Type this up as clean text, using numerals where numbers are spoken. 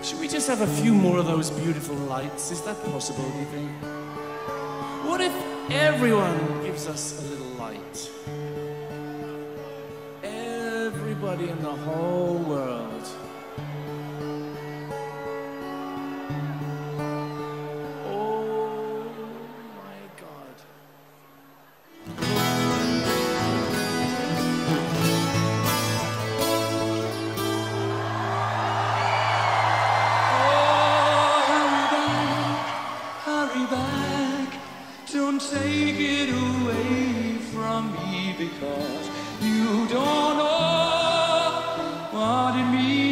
Should we just have a few more of those beautiful lights? Is that possible, do you think? What if everyone gives us a little light? Everybody in the whole world. Oh my God. Hurry back, don't take it away from me, because you don't know what it means.